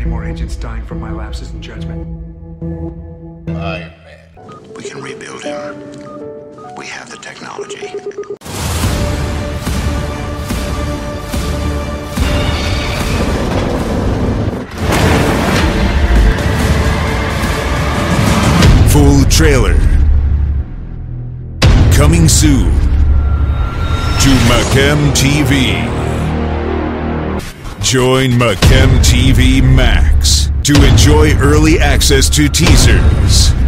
any more agents dying from my lapses in judgment. Iron Man. We can rebuild him. We have the technology. Full trailer. Coming soon to MacamTV. Join MacamTV Max to enjoy early access to teasers,